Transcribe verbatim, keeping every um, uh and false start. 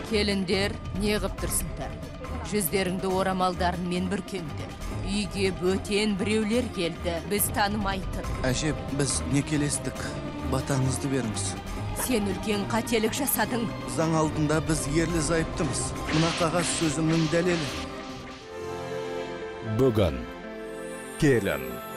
Келіндер, не қыптырсыңдар? Жүздеріңді орамалдарын мен бүркеңдер. Үйге бөтен біреулер келді, біз танымайтын. Әже, біз некелестік. Батаңызды беріңіз. Сен үлкен қателік жасадың. Заң алдында біз ерлі зайыптымыз. Мына қағаз сөзімнің дәлелі. Бүгін келін.